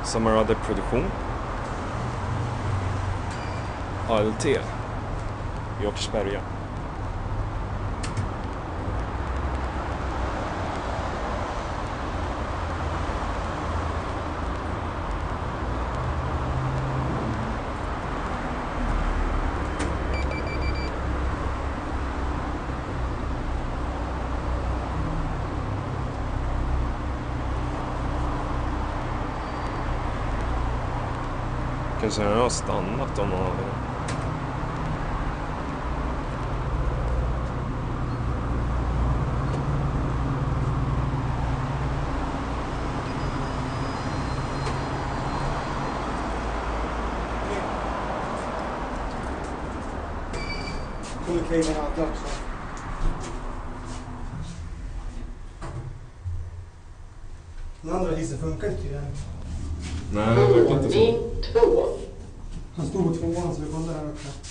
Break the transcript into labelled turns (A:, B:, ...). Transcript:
A: Sommarradarproduktion. ALT i Åkersberga. Kanske han har stannat om han vill.
B: Kommer krigen allt också. Den andra hissen funkar inte igen.
A: Nej, det verkar inte så.
B: Han stod på tvåan så vi kollade här uppe.